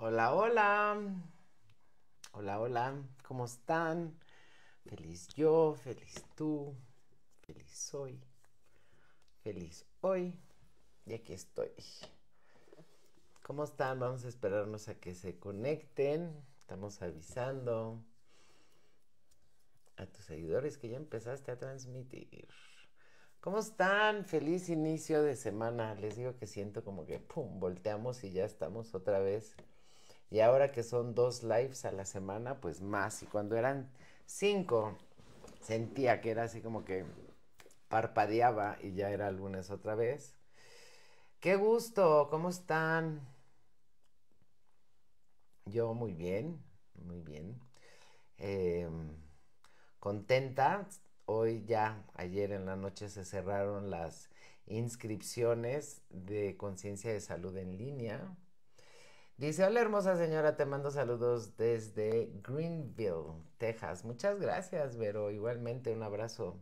Hola, hola. Hola, hola. ¿Cómo están? Feliz yo, feliz tú, feliz hoy, feliz hoy. Y aquí estoy. ¿Cómo están? Vamos a esperarnos a que se conecten. Estamos avisando a tus seguidores que ya empezaste a transmitir. ¿Cómo están? Feliz inicio de semana. Les digo que siento como que, ¡pum!, volteamos y ya estamos otra vez. Y ahora que son 2 lives a la semana, pues más. Y cuando eran 5, sentía que era así como que parpadeaba y ya era lunes otra vez. ¡Qué gusto! ¿Cómo están? Yo muy bien, muy bien. Eh, Contenta. Hoy ya, ayer en la noche se cerraron las inscripciones de Conciencia de Salud en línea. Dice, hola hermosa señora, te mando saludos desde Greenville, Texas. Muchas gracias, Vero. Igualmente, un abrazo.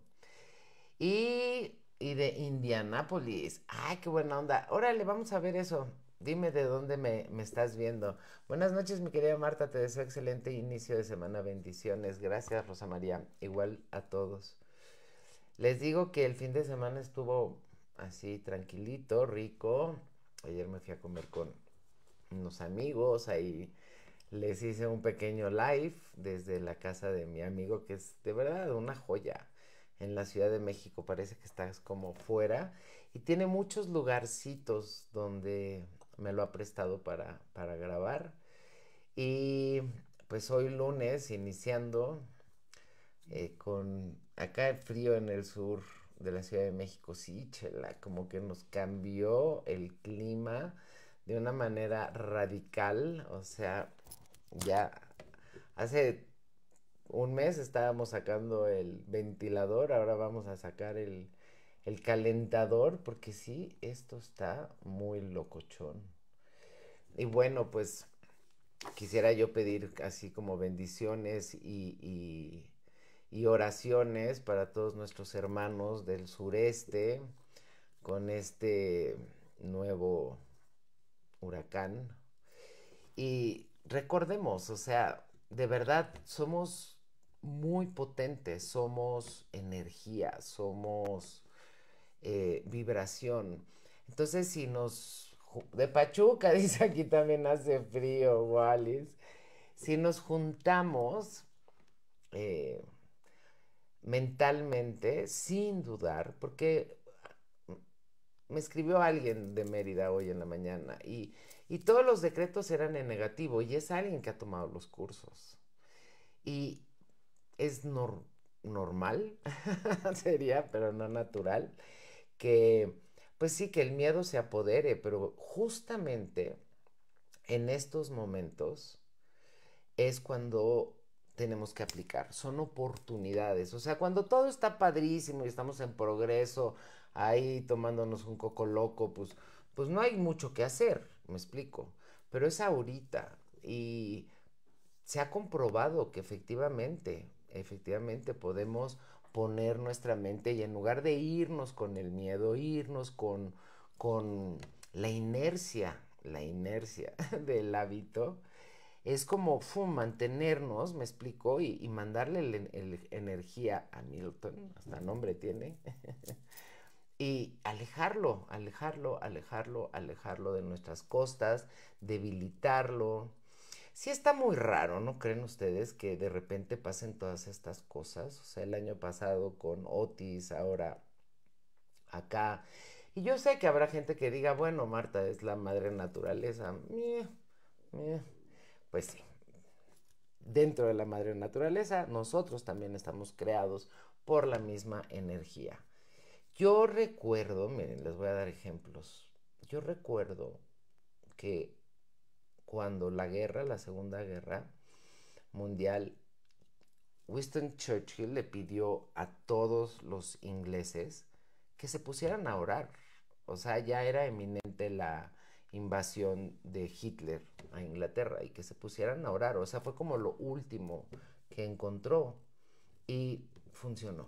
Y de Indianápolis. Ay, qué buena onda. Órale, vamos a ver eso. Dime de dónde me estás viendo. Buenas noches, mi querida Marta. Te deseo excelente inicio de semana. Bendiciones. Gracias, Rosa María. Igual a todos. Les digo que el fin de semana estuvo así tranquilito, rico. Ayer me fui a comer con unos amigos. Ahí les hice un pequeño live desde la casa de mi amigo, que es de verdad una joya. En la Ciudad de México parece que estás como fuera y tiene muchos lugarcitos donde me lo ha prestado para grabar. Y pues hoy lunes, iniciando con acá el frío en el sur de la Ciudad de México, sí, chela, como que nos cambió el clima de una manera radical. O sea, ya hace un mes estábamos sacando el ventilador, ahora vamos a sacar el calentador, porque sí, esto está muy locochón. Y bueno, pues quisiera yo pedir así como bendiciones y oraciones para todos nuestros hermanos del sureste con este nuevo huracán. Y recordemos, o sea, de verdad somos muy potentes, somos energía, somos vibración. Entonces, si nos... De Pachuca, dice aquí también hace frío, Wallis. Si nos juntamos eh, mentalmente, sin dudar, porque me escribió alguien de Mérida hoy en la mañana y todos los decretos eran en negativo y es alguien que ha tomado los cursos. Y es normal, sería, pero no natural, que pues sí, que el miedo se apodere, pero justamente en estos momentos es cuando tenemos que aplicar, son oportunidades. O sea, cuando todo está padrísimo y estamos en progreso, ahí tomándonos un coco loco, pues no hay mucho que hacer, me explico. Pero es ahorita y se ha comprobado que efectivamente podemos poner nuestra mente y en lugar de irnos con el miedo, irnos con la inercia del hábito, es como mantenernos, me explico, y mandarle energía a Milton, hasta nombre tiene, y alejarlo de nuestras costas, debilitarlo. Sí está muy raro, ¿no creen ustedes que de repente pasen todas estas cosas? O sea, el año pasado con Otis, ahora acá. Y yo sé que habrá gente que diga, bueno, Marta es la madre naturaleza. Pues sí, dentro de la madre naturaleza, nosotros también estamos creados por la misma energía. Yo recuerdo, miren, les voy a dar ejemplos. Yo recuerdo que cuando la Segunda Guerra Mundial, Winston Churchill le pidió a todos los ingleses que se pusieran a orar. O sea, ya era eminente la invasión de Hitler a Inglaterra y que se pusieran a orar. O sea, fue como lo último que encontró y funcionó.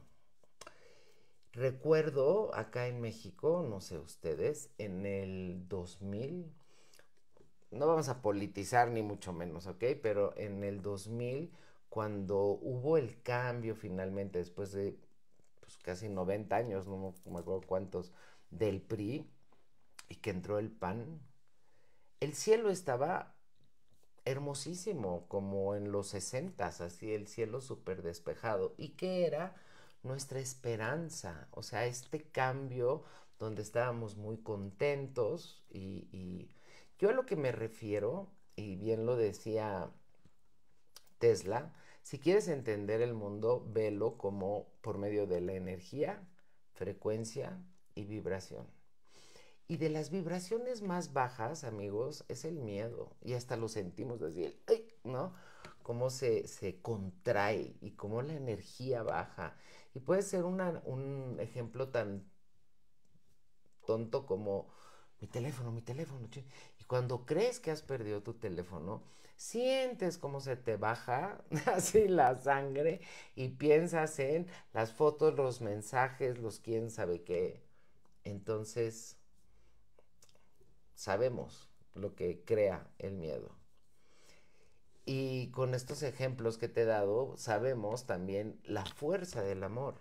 Recuerdo acá en México, no sé ustedes, en el 2000, no vamos a politizar ni mucho menos, ¿ok? Pero en el 2000, cuando hubo el cambio finalmente, después de pues, casi 90 años, no me acuerdo cuántos, del PRI, y que entró el PAN, el cielo estaba hermosísimo, como en los 60s, así el cielo súper despejado. ¿Y qué era? Nuestra esperanza, o sea, este cambio donde estábamos muy contentos y yo a lo que me refiero, y bien lo decía Tesla, si quieres entender el mundo, velo como por medio de la energía, frecuencia y vibración. Y de las vibraciones más bajas, amigos, es el miedo. Y hasta lo sentimos así, el, ¡ay! ¿No? Cómo se contrae y cómo la energía baja. Y puede ser un ejemplo tan tonto como mi teléfono. Y cuando crees que has perdido tu teléfono, sientes cómo se te baja así la sangre y piensas en las fotos, los mensajes, los quién sabe qué. Entonces, sabemos lo que crea el miedo. Y con estos ejemplos que te he dado, sabemos también la fuerza del amor.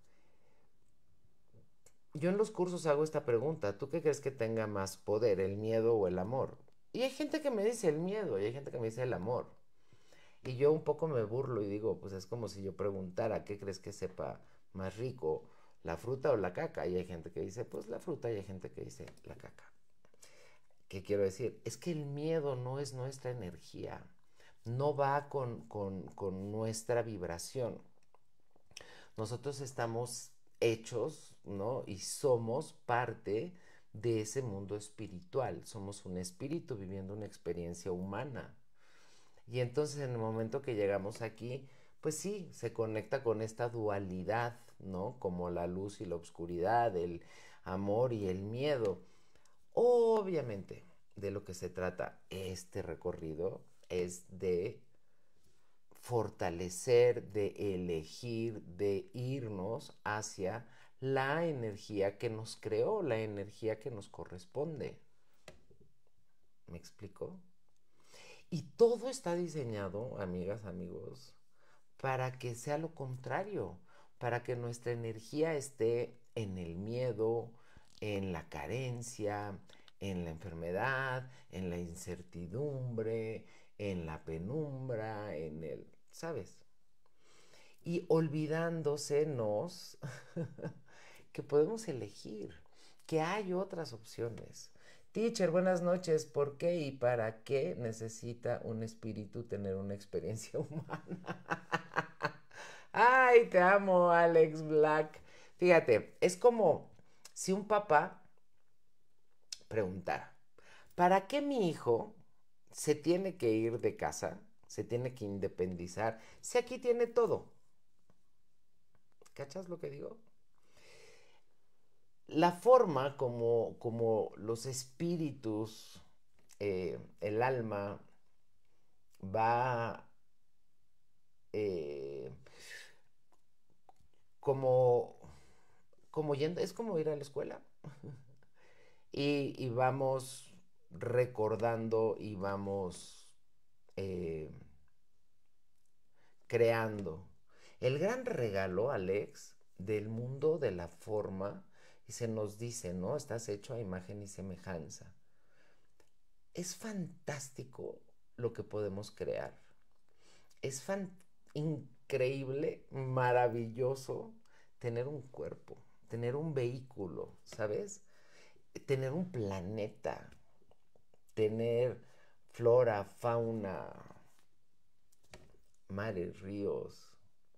Yo en los cursos hago esta pregunta, ¿tú qué crees que tenga más poder, el miedo o el amor? Y hay gente que me dice el miedo y hay gente que me dice el amor. Y yo un poco me burlo y digo, pues es como si yo preguntara, ¿qué crees que sepa más rico, la fruta o la caca? Y hay gente que dice, pues la fruta y hay gente que dice la caca. ¿Qué quiero decir? Es que el miedo no es nuestra energía, no va con nuestra vibración. Nosotros estamos hechos, ¿no? Y somos parte de ese mundo espiritual. Somos un espíritu viviendo una experiencia humana. Y entonces en el momento que llegamos aquí, pues sí, se conecta con esta dualidad, ¿no? Como la luz y la oscuridad, el amor y el miedo. Obviamente, de lo que se trata este recorrido es de fortalecer, de elegir, de irnos hacia la energía que nos creó, la energía que nos corresponde. ¿Me explico? Y todo está diseñado, amigas, amigos, para que sea lo contrario, para que nuestra energía esté en el miedo, en la carencia, en la enfermedad, en la incertidumbre, en la penumbra, en el, ¿sabes? Y olvidándosenos que podemos elegir, que hay otras opciones. Teacher, buenas noches. ¿Por qué y para qué necesita un espíritu tener una experiencia humana? Ay, te amo, Alex Black. Fíjate, es como si un papá preguntara, ¿para qué mi hijo se tiene que ir de casa, se tiene que independizar, si aquí tiene todo? ¿Cachas lo que digo? La forma como los espíritus, el alma, va eh, como, como yendo, es como ir a la escuela. Y vamos recordando y vamos eh, creando. El gran regalo, Alex, del mundo de la forma, y se nos dice, ¿no? Estás hecho a imagen y semejanza. Es fantástico lo que podemos crear. Es increíble, maravilloso tener un cuerpo, tener un vehículo, ¿sabes? Tener un planeta, tener flora, fauna, mares, ríos.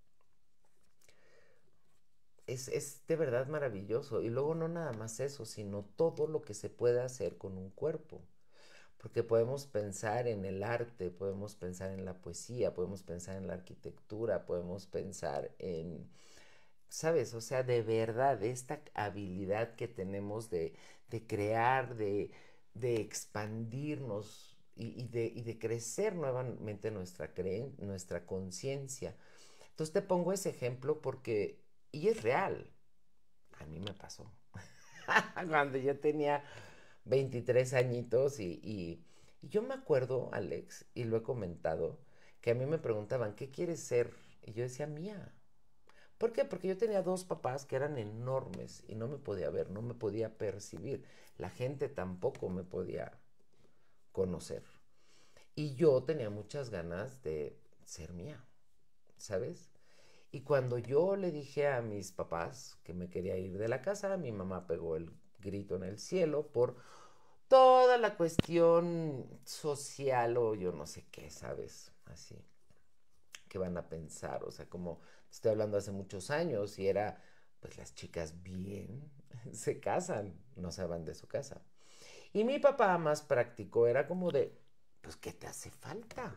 Es de verdad maravilloso. Y luego no nada más eso, sino todo lo que se puede hacer con un cuerpo. Porque podemos pensar en el arte, podemos pensar en la poesía, podemos pensar en la arquitectura, podemos pensar en, ¿sabes? O sea, de verdad, esta habilidad que tenemos de crear, de expandirnos y de crecer nuevamente nuestra conciencia. Entonces te pongo ese ejemplo porque, y es real, a mí me pasó. Cuando yo tenía 23 añitos y Y yo me acuerdo, Alex, y lo he comentado, que a mí me preguntaban, ¿qué quieres ser? Y yo decía, mía. ¿Por qué? Porque yo tenía dos papás que eran enormes y no me podía ver, no me podía percibir. La gente tampoco me podía conocer. Y yo tenía muchas ganas de ser mía, ¿sabes? Y cuando yo le dije a mis papás que me quería ir de la casa, mi mamá pegó el grito en el cielo por toda la cuestión social o yo no sé qué, ¿sabes? Así, ¿qué van a pensar? O sea, como estoy hablando hace muchos años y era, pues las chicas bien se casan, no se van de su casa. Y mi papá más práctico era como de, pues, ¿qué te hace falta?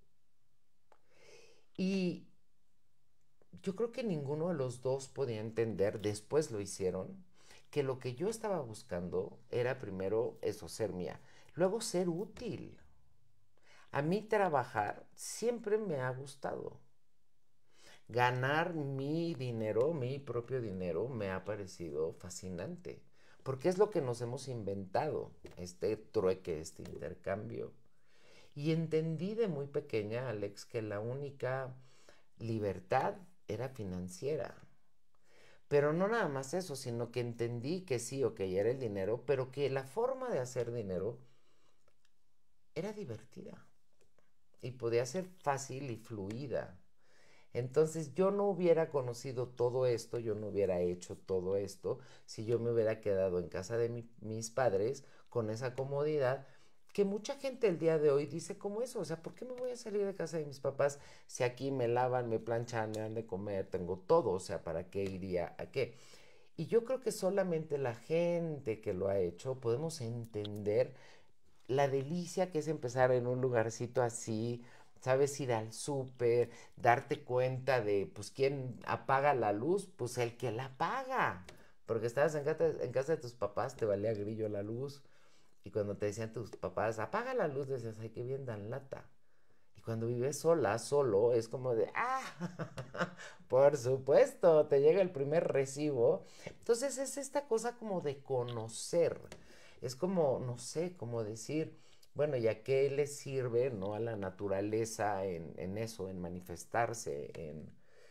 Y yo creo que ninguno de los dos podía entender, después lo hicieron, que lo que yo estaba buscando era primero eso, ser mía, luego ser útil. A mí trabajar siempre me ha gustado. Ganar mi dinero, mi propio dinero, me ha parecido fascinante. Porque es lo que nos hemos inventado, este trueque, este intercambio. Y entendí de muy pequeña, Alex, que la única libertad era financiera. Pero no nada más eso, sino que entendí que sí, ok, era el dinero, pero que la forma de hacer dinero era divertida y podía ser fácil y fluida. Entonces yo no hubiera conocido todo esto, yo no hubiera hecho todo esto si yo me hubiera quedado en casa de mis padres con esa comodidad que mucha gente el día de hoy dice como eso, o sea, ¿por qué me voy a salir de casa de mis papás si aquí me lavan, me planchan, me dan de comer, tengo todo? O sea, ¿para qué iría a qué? Y yo creo que solamente la gente que lo ha hecho podemos entender la delicia que es empezar en un lugarcito así, sabes, ir al súper, darte cuenta de, pues, quién apaga la luz, pues el que la apaga. Porque estabas en casa de tus papás, te valía grillo la luz. Y cuando te decían tus papás, apaga la luz, decías, ay, qué bien dan lata. Y cuando vives sola, solo, es como de, por supuesto, te llega el primer recibo. Entonces es esta cosa como de conocer. Es como, no sé, como decir, bueno, ¿y a qué le sirve, no? A la naturaleza en eso, en manifestarse, en...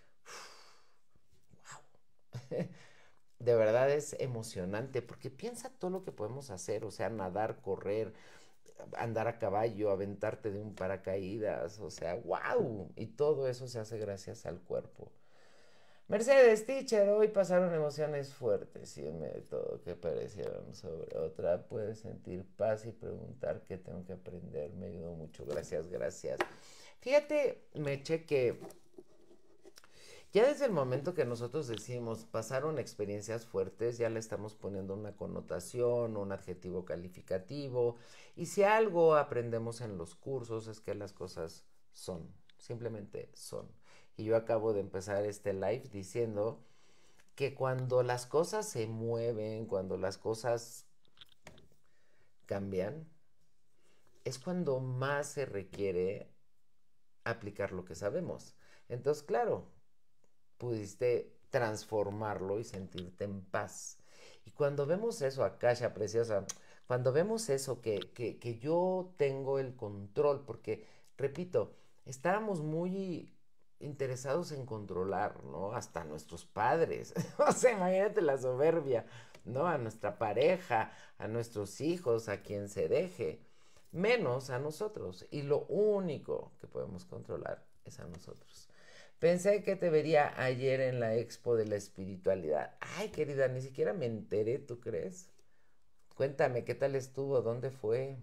De verdad es emocionante porque piensa todo lo que podemos hacer, o sea, nadar, correr, andar a caballo, aventarte de un paracaídas, o sea, wow, y todo eso se hace gracias al cuerpo. Mercedes Teacher, hoy pasaron emociones fuertes y en medio de todo que parecieron sobre otra. Puedes sentir paz y preguntar qué tengo que aprender. Me ayudó mucho. Gracias, gracias. Fíjate, Meche, que ya desde el momento que nosotros decimos pasaron experiencias fuertes, ya le estamos poniendo una connotación, un adjetivo calificativo. Y si algo aprendemos en los cursos es que las cosas son, simplemente son. Y yo acabo de empezar este live diciendo que cuando las cosas se mueven, cuando las cosas cambian, es cuando más se requiere aplicar lo que sabemos. Entonces, claro, pudiste transformarlo y sentirte en paz. Y cuando vemos eso, Akasha preciosa, cuando vemos eso, que yo tengo el control, porque, repito, estábamos muy interesados en controlar, ¿no? Hasta nuestros padres. O sea, imagínate la soberbia, ¿no? A nuestra pareja, a nuestros hijos, a quien se deje, menos a nosotros. Y lo único que podemos controlar es a nosotros. Pensé que te vería ayer en la expo de la espiritualidad. Ay, querida, ni siquiera me enteré, ¿tú crees? Cuéntame, ¿qué tal estuvo? ¿Dónde fue?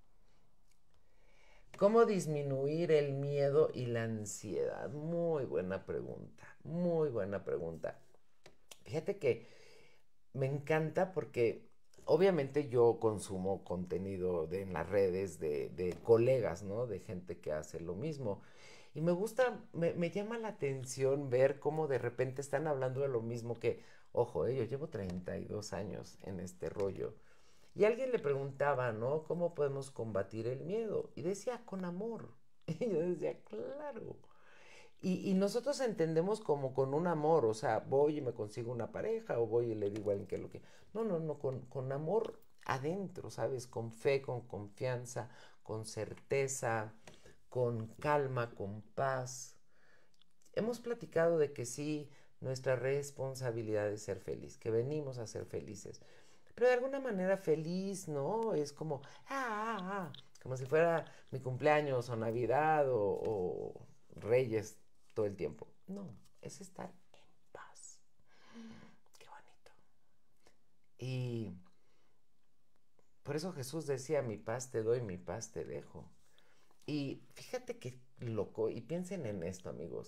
¿Cómo disminuir el miedo y la ansiedad? Muy buena pregunta, muy buena pregunta. Fíjate que me encanta porque obviamente yo consumo contenido en las redes de colegas, ¿no? De gente que hace lo mismo. Y me gusta, me llama la atención ver cómo de repente están hablando de lo mismo que, ojo, yo llevo 32 años en este rollo. Y alguien le preguntaba, ¿no? ¿Cómo podemos combatir el miedo? Y decía, con amor. Y yo decía, claro. Y nosotros entendemos como con un amor, o sea, voy y me consigo una pareja, o voy y le digo a alguien que lo que... No, no, no, con amor adentro, ¿sabes? Con fe, con confianza, con certeza, con calma, con paz. Hemos platicado de que sí, nuestra responsabilidad es ser feliz, que venimos a ser felices. Pero de alguna manera feliz, ¿no? Es como, como si fuera mi cumpleaños o Navidad o Reyes todo el tiempo. No, es estar en paz. Qué bonito. Y por eso Jesús decía, mi paz te doy, mi paz te dejo. Y fíjate qué loco, y piensen en esto, amigos.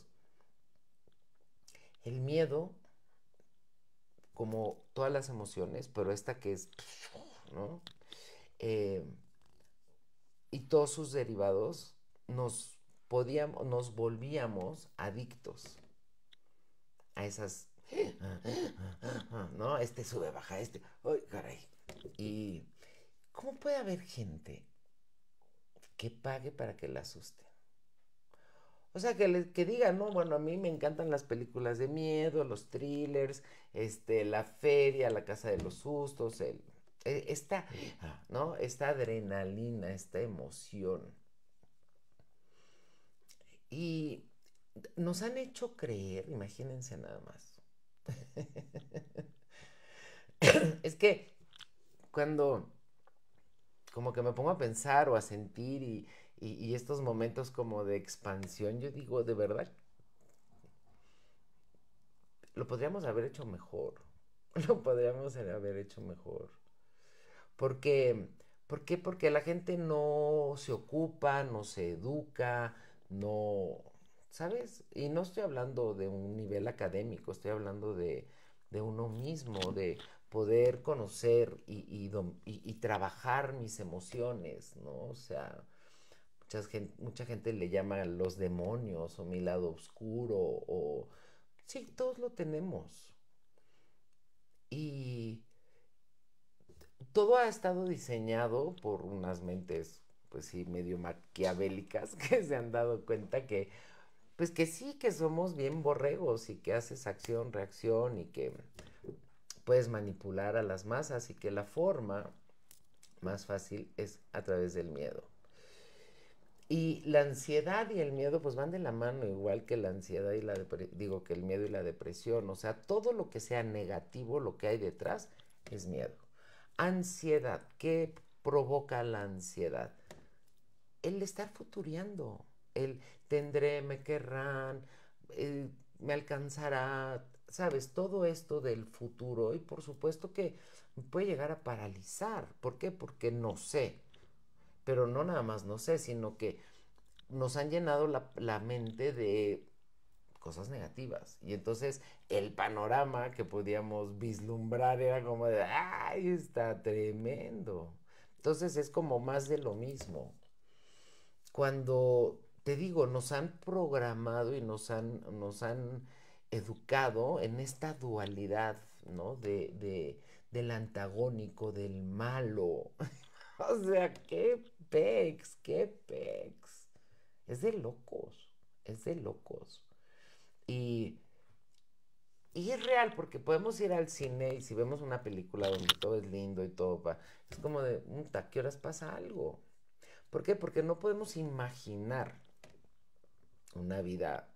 El miedo, como todas las emociones, pero esta que es, ¿no? Eh, y todos sus derivados, nos volvíamos adictos a esas, ¿no? Este sube, baja, ¡ay, caray! Y ¿cómo puede haber gente que pague para que la asusten? O sea, que digan, no, bueno, a mí me encantan las películas de miedo, los thrillers, la feria, la casa de los sustos, esta, ¿no? Esta adrenalina, esta emoción. Y nos han hecho creer, imagínense nada más. Es que cuando como que me pongo a pensar o a sentir y estos momentos como de expansión, yo digo, de verdad, lo podríamos haber hecho mejor. Lo podríamos haber hecho mejor. Porque, ¿por qué? Porque la gente no se ocupa, no se educa, no, ¿sabes? Y no estoy hablando de un nivel académico, estoy hablando de uno mismo, de poder conocer y trabajar mis emociones, ¿no? O sea, mucha gente le llama los demonios o mi lado oscuro o... Sí, todos lo tenemos. Y todo ha estado diseñado por unas mentes, pues sí, medio maquiavélicas que se han dado cuenta que, pues que sí, que somos bien borregos y que haces acción, reacción y que puedes manipular a las masas y que la forma más fácil es a través del miedo. Y la ansiedad y el miedo pues van de la mano, igual que la ansiedad y digo que el miedo y la depresión, o sea, todo lo que sea negativo, lo que hay detrás es miedo. Ansiedad, ¿qué provoca la ansiedad? El estar futuriando, el tendré, me querrán, me alcanzará, sabes, todo esto del futuro y por supuesto que me puede llegar a paralizar. ¿Por qué? Porque no sé, pero no nada más no sé, sino que nos han llenado la mente de cosas negativas. Y entonces el panorama que podíamos vislumbrar era como de, ¡ay, está tremendo! Entonces es como más de lo mismo. Cuando, te digo, nos han programado y nos han educado en esta dualidad, ¿no? Del antagónico, del malo. O sea, qué pex. Es de locos, es de locos. Y, y es real porque podemos ir al cine y si vemos una película donde todo es lindo y todo va, es como de, ¿a qué horas pasa algo? ¿Por qué? Porque no podemos imaginar una vida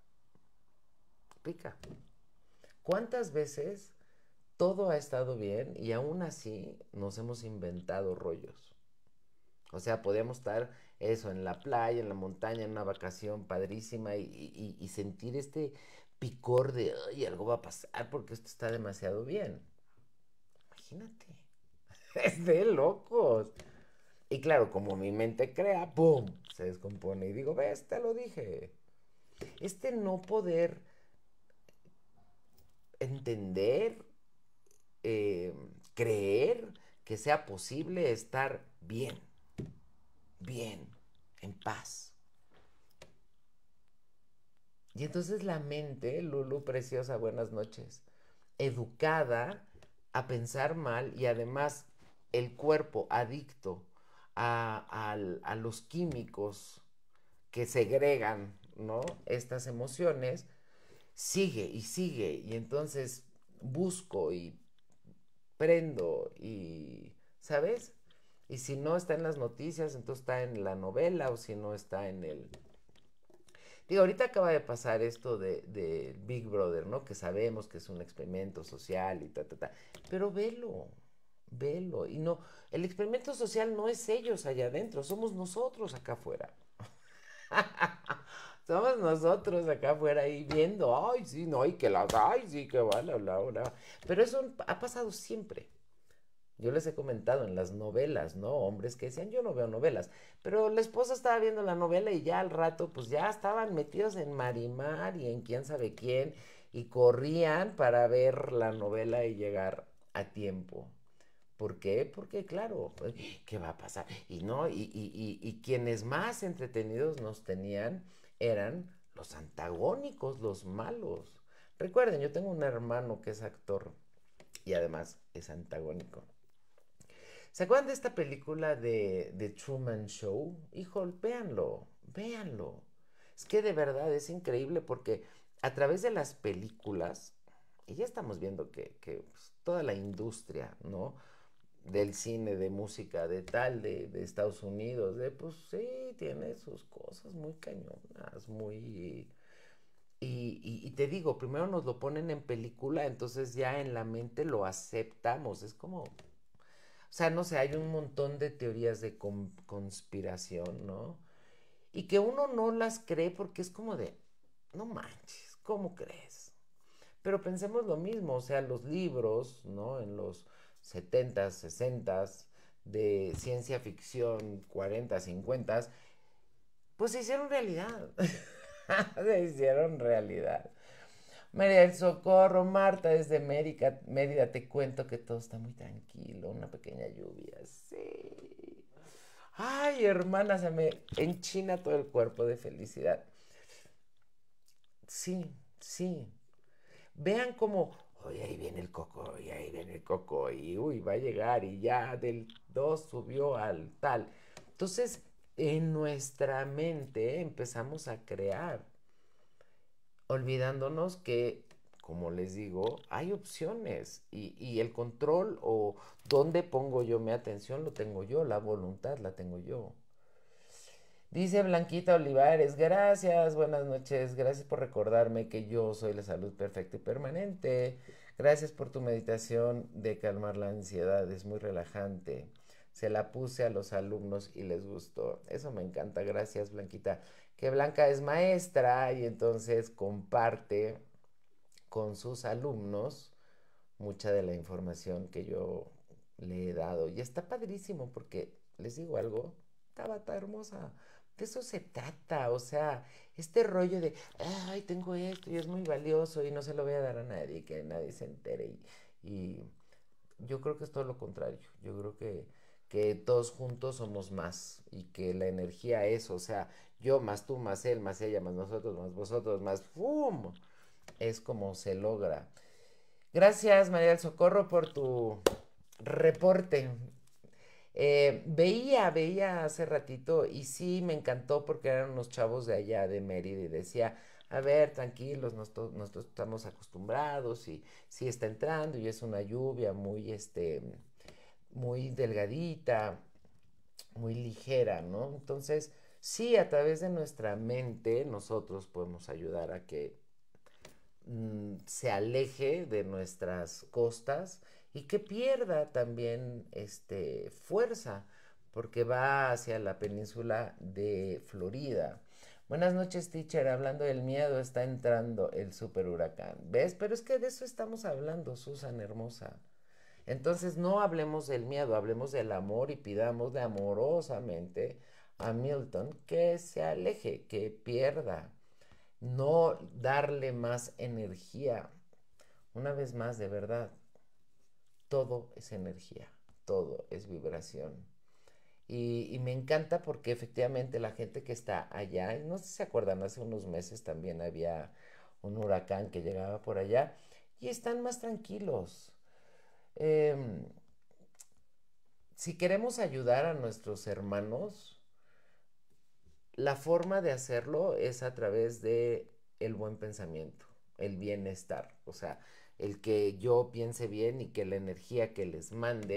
rica. ¿Cuántas veces todo ha estado bien y aún así nos hemos inventado rollos? O sea, podíamos estar eso, en la playa, en la montaña, en una vacación padrísima y sentir este picor de, ay, algo va a pasar porque esto está demasiado bien. Imagínate. Es de locos. Y claro, como mi mente crea, ¡pum! Se descompone y digo, ves, te lo dije. Este no poder entender, eh, creer que sea posible estar bien, bien, en paz. Y entonces la mente, Lulu preciosa, buenas noches, educada a pensar mal y además el cuerpo adicto a los químicos que segregan, ¿no? Estas emociones, sigue y sigue y entonces busco y prendo y, ¿sabes? Y si no está en las noticias, entonces está en la novela o si no está en el... Digo, ahorita acaba de pasar esto de Big Brother, ¿no? Que sabemos que es un experimento social y ta, ta, ta. Pero velo, velo. Y no, el experimento social no es ellos allá adentro, somos nosotros acá afuera. Somos nosotros acá afuera ahí viendo, ay, sí, no, y que las, ay, sí, que vale, bla, bla, bla. Pero eso ha pasado siempre. Yo les he comentado en las novelas, ¿no? Hombres que decían, yo no veo novelas. Pero la esposa estaba viendo la novela y ya al rato, pues ya estaban metidos en Marimar y en quién sabe quién. Y corrían para ver la novela y llegar a tiempo. ¿Por qué? Porque, claro, pues, ¿qué va a pasar? Y no, y quienes más entretenidos nos tenían eran los antagónicos, los malos. Recuerden, yo tengo un hermano que es actor y además es antagónico. ¿Se acuerdan de esta película de Truman Show? Híjole, véanlo, véanlo. Es que de verdad es increíble porque a través de las películas, y ya estamos viendo que pues, toda la industria, ¿no? Del cine, de música, de tal, de Estados Unidos, pues sí, tiene sus cosas muy cañonas, muy... Y te digo, primero nos lo ponen en película, entonces ya en la mente lo aceptamos, es como, o sea, no sé, hay un montón de teorías de conspiración, ¿no? Y que uno no las cree porque es como de, no manches, ¿cómo crees? Pero pensemos lo mismo, o sea, los libros, ¿no? En los 70s, 60s, de ciencia ficción, 40, 50, pues se hicieron realidad. Se hicieron realidad. María del Socorro, Marta desde Mérida, Mérida, te cuento que todo está muy tranquilo, una pequeña lluvia, sí. Ay, hermana, se me enchina todo el cuerpo de felicidad. Sí, sí. Vean cómo, oye, ahí viene el coco, y ahí viene el coco, y uy, va a llegar, y ya del 2 subió al tal. Entonces, en nuestra mente empezamos a crear, olvidándonos que, como les digo, hay opciones y el control o dónde pongo yo mi atención lo tengo yo, la voluntad la tengo yo. Dice Blanquita Olivares, gracias, buenas noches, gracias por recordarme que yo soy la salud perfecta y permanente. Gracias por tu meditación de calmar la ansiedad, es muy relajante. Se la puse a los alumnos y les gustó. Eso me encanta, gracias Blanquita. Que Blanca es maestra y entonces comparte con sus alumnos mucha de la información que yo le he dado. Y está padrísimo porque, les digo algo, está hermosa. De eso se trata, o sea, este rollo de, ay, tengo esto y es muy valioso y no se lo voy a dar a nadie, que nadie se entere. Y yo creo que es todo lo contrario. Yo creo que todos juntos somos más y que la energía es, o sea, yo más tú, más él, más ella, más nosotros, más vosotros, más ¡fum! Es como se logra. Gracias, María del Socorro, por tu reporte. Veía hace ratito y sí me encantó porque eran unos chavos de allá de Mérida y decía, a ver, tranquilos, nosotros estamos acostumbrados y sí está entrando y es una lluvia muy, muy delgadita, muy ligera, ¿no? Entonces, sí, a través de nuestra mente nosotros podemos ayudar a que se aleje de nuestras costas y que pierda también fuerza porque va hacia la península de Florida. Buenas noches, teacher. Hablando del miedo, está entrando el super huracán. ¿Ves? Pero es que de eso estamos hablando, Susan hermosa. Entonces no hablemos del miedo, hablemos del amor y pidamos de amorosamente a Milton que se aleje, que pierda, no darle más energía. Una vez más, de verdad, todo es energía, todo es vibración. Y me encanta porque efectivamente la gente que está allá, y no sé si se acuerdan, hace unos meses también había un huracán que llegaba por allá y están más tranquilos. Eh, si queremos ayudar a nuestros hermanos, la forma de hacerlo es a través de el buen pensamiento, el bienestar, o sea, el que yo piense bien y que la energía que les mande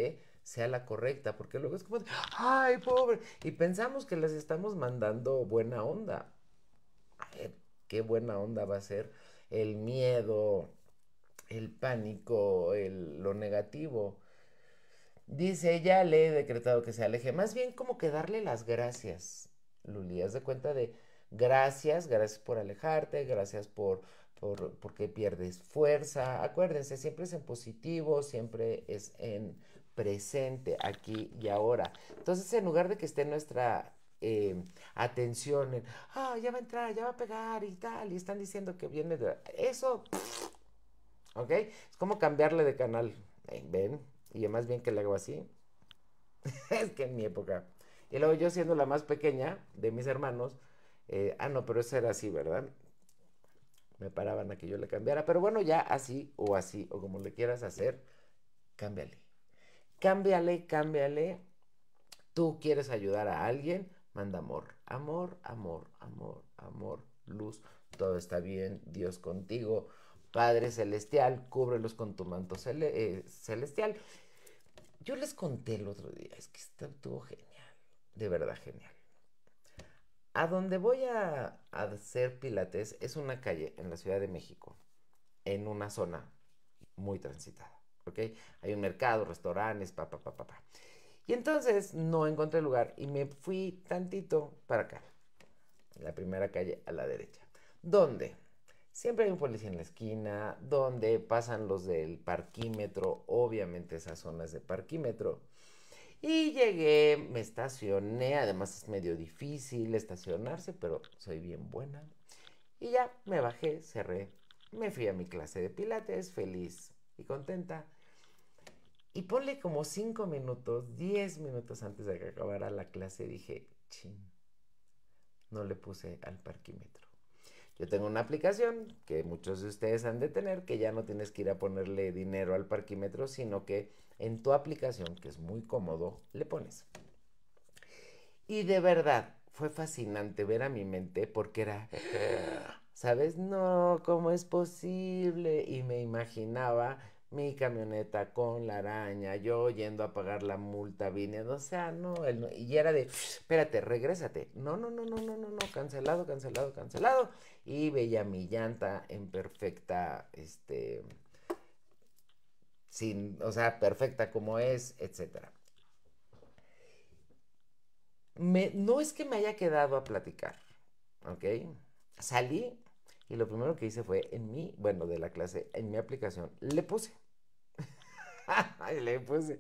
sea la correcta, porque luego es como, ay, pobre, y pensamos que les estamos mandando buena onda. A ver, qué buena onda va a ser el miedo, el pánico, lo negativo. Dice, ya le he decretado que se aleje. Más bien como que darle las gracias, Luli. Haz de cuenta de gracias, gracias por alejarte, gracias porque pierdes fuerza. Acuérdense, siempre es en positivo, siempre es en presente, aquí y ahora. Entonces, en lugar de que esté nuestra atención en, ya va a entrar, ya va a pegar y tal, y están diciendo que viene de... Eso, ¿ok? Es como cambiarle de canal. ¿Ven? Y más bien que le hago así. Es que en mi época. Y luego yo siendo la más pequeña de mis hermanos, no, pero eso era así, ¿verdad? Me paraban a que yo le cambiara. Pero bueno, ya así, o como le quieras hacer, cámbiale. Cámbiale, cámbiale. Tú quieres ayudar a alguien, manda amor. Amor, amor, amor, amor, luz. Todo está bien, Dios contigo. Padre celestial, cúbrelos con tu manto celestial. Yo les conté el otro día, es que estuvo genial, de verdad genial. A donde voy a hacer pilates es una calle en la Ciudad de México, en una zona muy transitada, ¿ok? Hay un mercado, restaurantes, pa. Y entonces no encontré lugar y me fui tantito para acá, la primera calle a la derecha. ¿Dónde? Siempre hay un policía en la esquina, donde pasan los del parquímetro, obviamente esas zonas de parquímetro. Y llegué, me estacioné, además es medio difícil estacionarse, pero soy bien buena. Y ya me bajé, cerré, me fui a mi clase de pilates, feliz y contenta. Y ponle como 5 minutos, 10 minutos antes de que acabara la clase, dije, chin, no le puse al parquímetro. Yo tengo una aplicación que muchos de ustedes han de tener, que ya no tienes que ir a ponerle dinero al parquímetro, sino que en tu aplicación, que es muy cómodo, le pones. Y de verdad, fue fascinante ver a mi mente porque era, ¿sabes? No, ¿cómo es posible? Y me imaginaba mi camioneta con la araña, yo yendo a pagar la multa, viniendo, o sea, no, y era de, espérate, regrésate. No, no, no, no, no, no, no, cancelado, cancelado, cancelado. Y veía mi llanta en perfecta, sin, o sea, perfecta como es, etcétera. No es que me haya quedado a platicar, ¿ok? Salí y lo primero que hice fue bueno, de la clase, en mi aplicación, le puse. Le puse.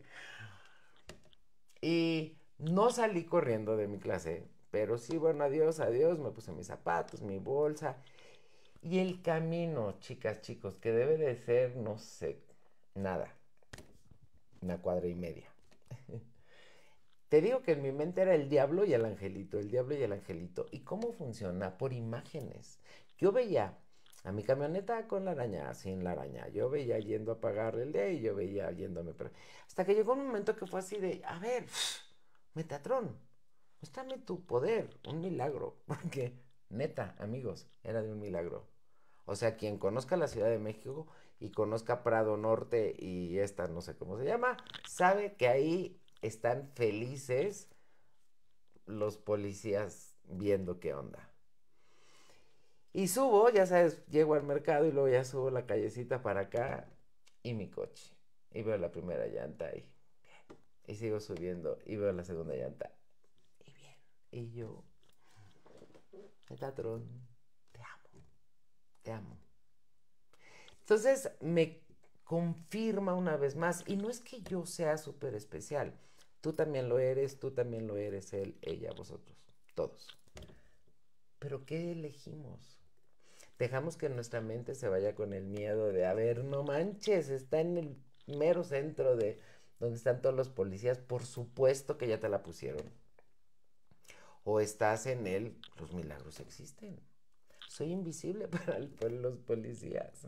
Y no salí corriendo de mi clase, pero sí, bueno, adiós, adiós, me puse mis zapatos, mi bolsa. Y el camino, chicas, chicos, que debe de ser, no sé, nada, una cuadra y media. Te digo que en mi mente era el diablo y el angelito, el diablo y el angelito. ¿Y cómo funciona? Por imágenes. Yo veía a mi camioneta con la araña, sin la araña. Yo veía yendo a pagarle el día y yo veía yéndome. Hasta que llegó un momento que fue así de, a ver, Metatron, muéstrame tu poder, un milagro. Porque, neta, amigos, era de un milagro. O sea, quien conozca la Ciudad de México y conozca Prado Norte y esta, no sé cómo se llama, sabe que ahí están felices los policías viendo qué onda. Y subo, ya sabes, llego al mercado y luego ya subo la callecita para acá y mi coche. Y veo la primera llanta ahí. Y sigo subiendo y veo la segunda llanta. Y bien. Y yo, Metatron, te amo, te amo. Entonces me confirma una vez más, y no es que yo sea súper especial, tú también lo eres, él, ella, vosotros, todos. Pero ¿qué elegimos? Dejamos que nuestra mente se vaya con el miedo de, a ver, no manches, está en el mero centro de donde están todos los policías, por supuesto que ya te la pusieron. O estás en él, los milagros existen. Soy invisible para los policías.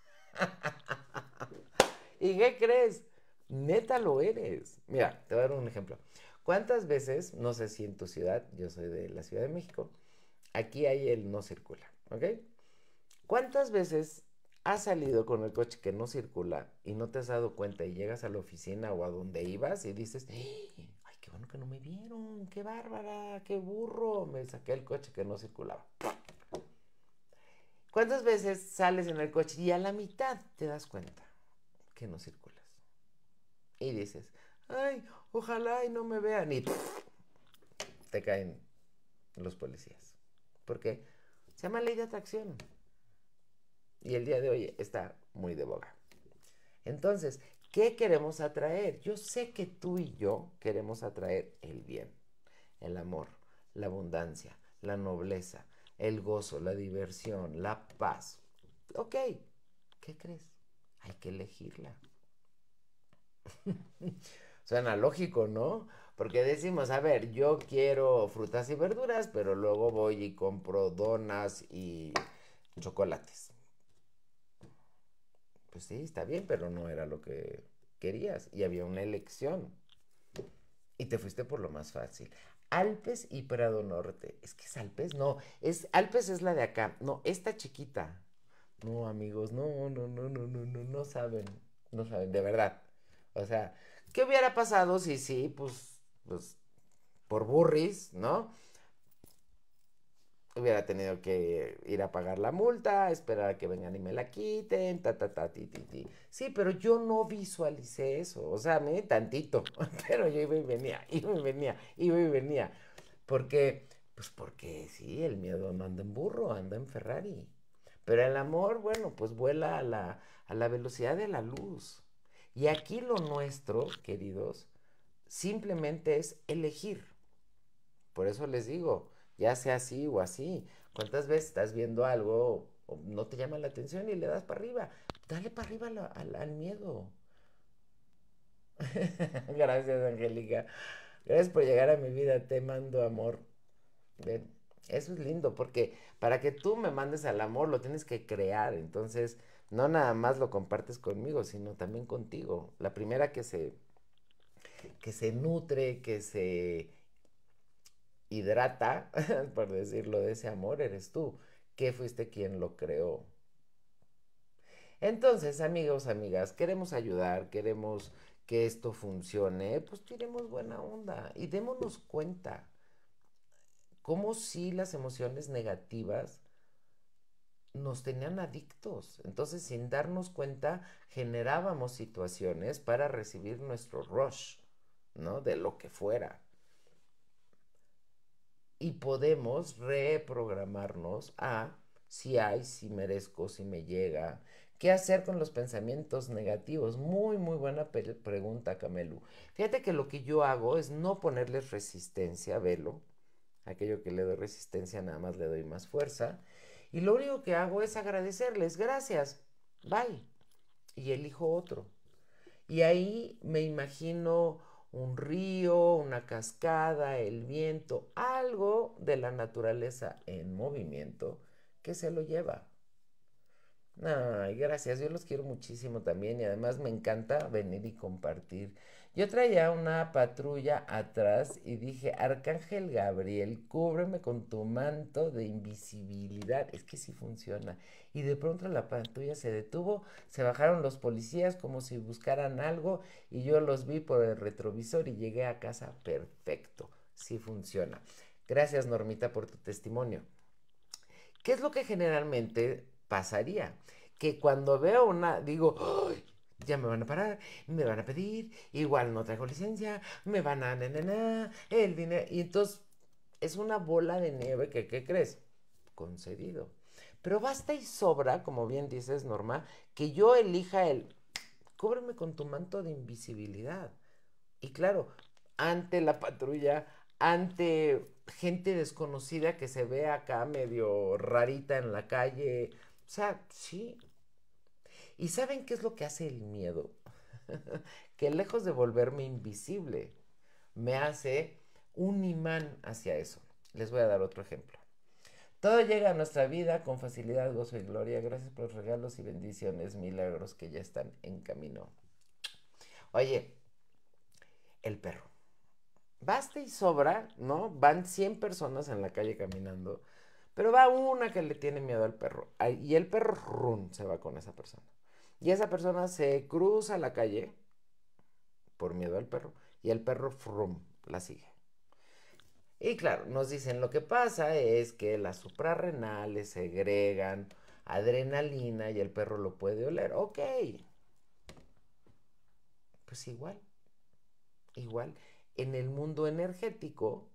¿Y qué crees? Neta lo eres. Mira, te voy a dar un ejemplo. ¿Cuántas veces, no sé si en tu ciudad, yo soy de la Ciudad de México, aquí hay el no circula, ¿ok? ¿Cuántas veces has salido con el coche que no circula y no te has dado cuenta y llegas a la oficina o a donde ibas y dices, ay, qué bueno que no me vieron, qué bárbara, qué burro, me saqué el coche que no circulaba. ¿Cuántas veces sales en el coche y a la mitad te das cuenta que no circulas? Y dices, ay, ojalá y no me vean. Y te caen los policías. Porque se llama ley de atracción. Y el día de hoy está muy de boga. Entonces, ¿qué queremos atraer? Yo sé que tú y yo queremos atraer el bien, el amor, la abundancia, la nobleza, el gozo, la diversión, la paz. Ok, ¿qué crees? Hay que elegirla. Suena lógico, ¿no? Porque decimos, a ver, yo quiero frutas y verduras, pero luego voy y compro donas y chocolates. Pues sí, está bien, pero no era lo que querías y había una elección y te fuiste por lo más fácil. Alpes y Prado Norte. ¿Es que es Alpes? No, Alpes es la de acá. No, esta chiquita. No, amigos, no saben. No saben, de verdad. O sea, ¿qué hubiera pasado si sí, pues, por burris, ¿no? Hubiera tenido que ir a pagar la multa, esperar a que vengan y me la quiten, ti. Sí, pero yo no visualicé eso. O sea, me tantito. Pero yo iba y venía, iba y venía, iba y venía. Porque, pues porque sí, el miedo no anda en burro, anda en Ferrari. Pero el amor, bueno, pues vuela a la velocidad de la luz. Y aquí lo nuestro, queridos, simplemente es elegir. Por eso les digo, ya sea así o así. ¿Cuántas veces estás viendo algo o no te llama la atención y le das para arriba? Dale para arriba al miedo. Gracias, Angélica. Gracias por llegar a mi vida. Te mando amor. Ven, eso es lindo porque para que tú me mandes al amor lo tienes que crear. Entonces, no nada más lo compartes conmigo, sino también contigo. La primera que se nutre, que se hidrata, por decirlo de ese amor, eres tú, que fuiste quien lo creó. Entonces, amigos, amigas, queremos ayudar, queremos que esto funcione, pues tiremos buena onda y démonos cuenta cómo si las emociones negativas nos tenían adictos. Entonces, sin darnos cuenta, generábamos situaciones para recibir nuestro rush, ¿no? De lo que fuera. Y podemos reprogramarnos a si hay, si merezco, si me llega. ¿Qué hacer con los pensamientos negativos? Muy, muy buena pregunta, Camelu. Fíjate que lo que yo hago es no ponerles resistencia, velo. Aquello que le doy resistencia, nada más le doy más fuerza. Y lo único que hago es agradecerles. Gracias. Bye. Y elijo otro. Y ahí me imagino un río, una cascada, el viento, algo de la naturaleza en movimiento que se lo lleva. Ay, gracias, yo los quiero muchísimo también y además me encanta venir y compartir. Yo traía una patrulla atrás y dije, Arcángel Gabriel, cúbreme con tu manto de invisibilidad. Es que sí funciona. Y de pronto la patrulla se detuvo, se bajaron los policías como si buscaran algo y yo los vi por el retrovisor y llegué a casa perfecto. Sí funciona. Gracias, Normita, por tu testimonio. ¿Qué es lo que generalmente pasaría? Que cuando veo digo, ¡ay! Ya me van a parar, me van a pedir, igual no traigo licencia, me van a, el dinero. Y entonces es una bola de nieve que, ¿qué crees? Concedido. Pero basta y sobra, como bien dices, Norma, que yo elija cúbreme con tu manto de invisibilidad. Y claro, ante la patrulla, ante gente desconocida que se ve acá medio rarita en la calle. O sea, sí. ¿Y saben qué es lo que hace el miedo? Que lejos de volverme invisible, me hace un imán hacia eso. Les voy a dar otro ejemplo. Todo llega a nuestra vida con facilidad, gozo y gloria. Gracias por los regalos y bendiciones, milagros que ya están en camino. Oye, el perro. Basta y sobra, ¿no? Van 100 personas en la calle caminando. Pero va una que le tiene miedo al perro. Y el perro, rum, se va con esa persona. Y esa persona se cruza la calle por miedo al perro. Y el perro, frum, la sigue. Y claro, nos dicen lo que pasa es que las suprarrenales segregan adrenalina y el perro lo puede oler. Ok, pues igual, igual. En el mundo energético,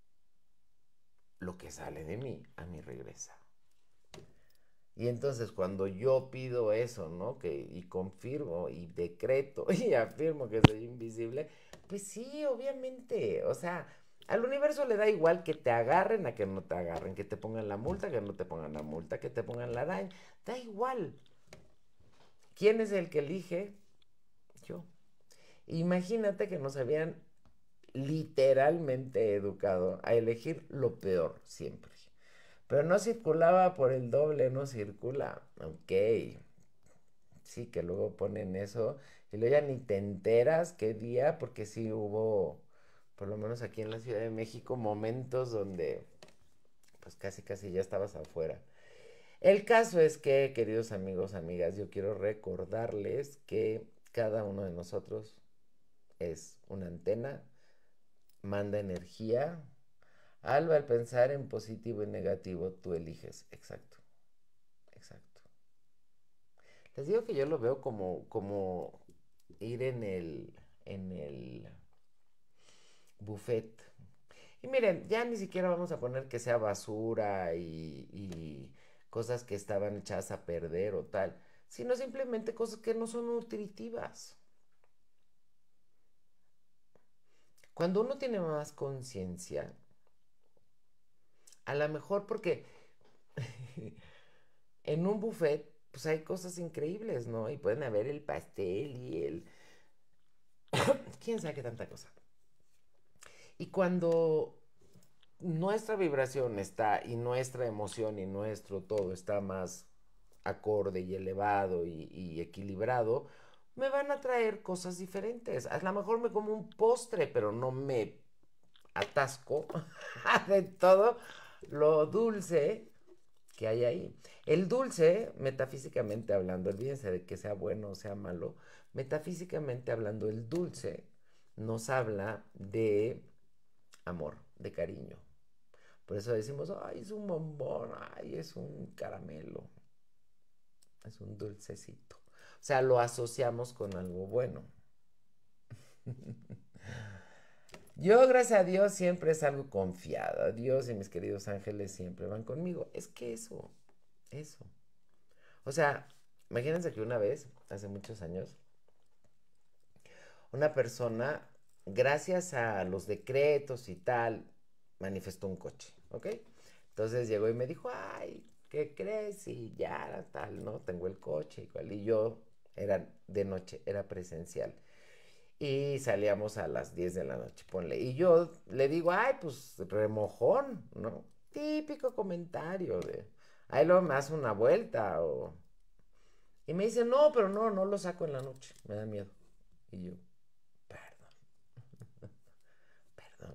lo que sale de mí, a mí regresa. Y entonces cuando yo pido eso, ¿no? Y confirmo y decreto y afirmo que soy invisible, pues sí, obviamente. O sea, al universo le da igual que te agarren a que no te agarren, que te pongan la multa, que no te pongan la multa, que te pongan la daña. Da igual. ¿Quién es el que elige? Yo. Imagínate que nos habían literalmente educado a elegir lo peor siempre. Pero no circulaba por el doble, no circula. Ok. Sí, que luego ponen eso y luego ya ni te enteras qué día, porque sí hubo, por lo menos aquí en la Ciudad de México, momentos donde pues casi casi ya estabas afuera. El caso es que, queridos amigos, amigas, yo quiero recordarles que cada uno de nosotros es una antena, manda energía. Alba, al pensar en positivo y negativo, tú eliges. Exacto, exacto. Les digo que yo lo veo como ir en el buffet. Y miren, ya ni siquiera vamos a poner que sea basura y cosas que estaban echadas a perder o tal, sino simplemente cosas que no son nutritivas. Cuando uno tiene más conciencia, a lo mejor porque en un buffet, pues hay cosas increíbles, ¿no? Y pueden haber el pastel y el... ¿Quién sabe qué tanta cosa? Y cuando nuestra vibración está y nuestra emoción y nuestro todo está más acorde y elevado y equilibrado, me van a traer cosas diferentes. A lo mejor me como un postre, pero no me atasco de todo lo dulce que hay ahí. El dulce, metafísicamente hablando, olvídense de que sea bueno o sea malo, metafísicamente hablando, el dulce nos habla de amor, de cariño. Por eso decimos, ay, es un bombón, ay, es un caramelo, es un dulcecito. O sea, lo asociamos con algo bueno. Yo, gracias a Dios, siempre salgo confiada. Dios y mis queridos ángeles siempre van conmigo. Es que eso. O sea, imagínense que una vez, hace muchos años, una persona, gracias a los decretos y tal, manifestó un coche, ¿ok? Entonces llegó y me dijo, ay, ¿qué crees? Y ya, tal, ¿no? Tengo el coche, igual. Y yo, era de noche, era presencial. Y salíamos a las 10 de la noche, ponle. Y yo le digo, ay, pues remojón, ¿no? Típico comentario de, ahí luego me hace una vuelta o... Y me dice, no, pero no, no lo saco en la noche, me da miedo. Y yo, perdón, perdón.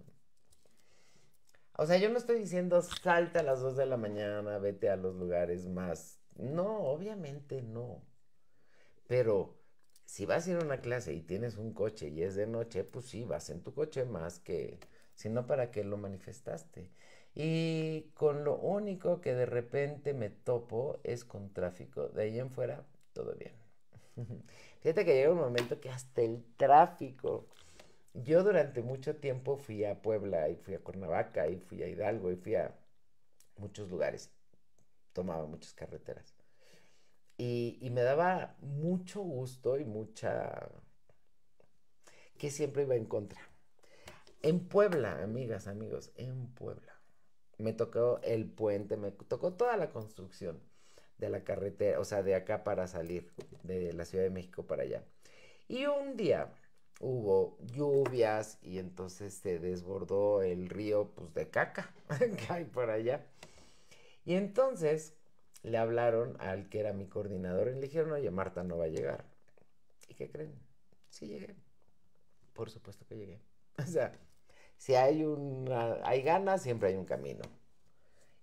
O sea, yo no estoy diciendo salta a las 2 de la mañana, vete a los lugares más. No, obviamente no. Pero si vas a ir a una clase y tienes un coche y es de noche, pues sí, vas en tu coche más que, si no, ¿para qué lo manifestaste? Y con lo único que de repente me topo es con tráfico. De ahí en fuera, todo bien. Fíjate que llega un momento que hasta el tráfico. Yo durante mucho tiempo fui a Puebla y fui a Cuernavaca y fui a Hidalgo y fui a muchos lugares. Tomaba muchas carreteras. Y me daba mucho gusto y mucha... que siempre iba en contra. En Puebla, amigas, amigos, en Puebla. Me tocó el puente, me tocó toda la construcción de la carretera, o sea, de acá para salir, de la Ciudad de México para allá. Y un día hubo lluvias y entonces se desbordó el río, pues de caca, que hay por allá. Y entonces le hablaron al que era mi coordinador y le dijeron, oye, Marta no va a llegar. ¿Y qué creen? Sí llegué. Por supuesto que llegué. O sea, si hay ganas, siempre hay un camino.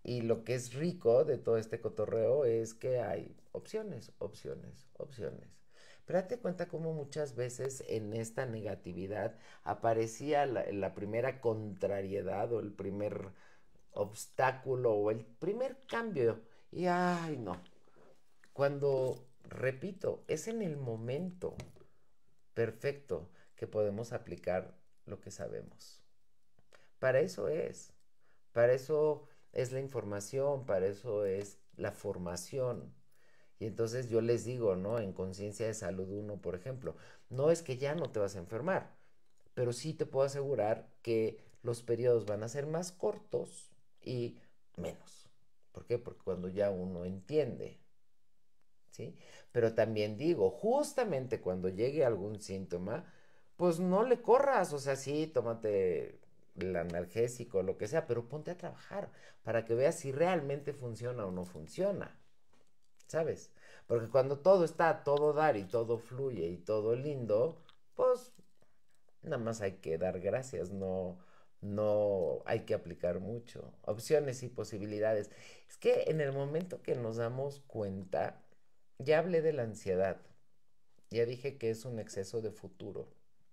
Y lo que es rico de todo este cotorreo es que hay opciones, opciones, opciones. Pero date cuenta cómo muchas veces en esta negatividad aparecía la primera contrariedad o el primer obstáculo o el primer cambio. Y ay, no. Cuando, repito, es en el momento perfecto que podemos aplicar lo que sabemos. Para eso es. Para eso es la información, para eso es la formación. Y entonces yo les digo, ¿no? En Conciencia de Salud uno, por ejemplo, no es que ya no te vas a enfermar, pero sí te puedo asegurar que los periodos van a ser más cortos y menos. ¿Por qué? Porque cuando ya uno entiende, ¿sí? Pero también digo, justamente cuando llegue algún síntoma, pues no le corras, o sea, sí, tómate el analgésico, lo que sea, pero ponte a trabajar para que veas si realmente funciona o no funciona, ¿sabes? Porque cuando todo está a todo dar y todo fluye y todo lindo, pues nada más hay que dar gracias, no hay que aplicar mucho. Opciones y posibilidades. Es que en el momento que nos damos cuenta, ya hablé de la ansiedad, ya dije que es un exceso de futuro.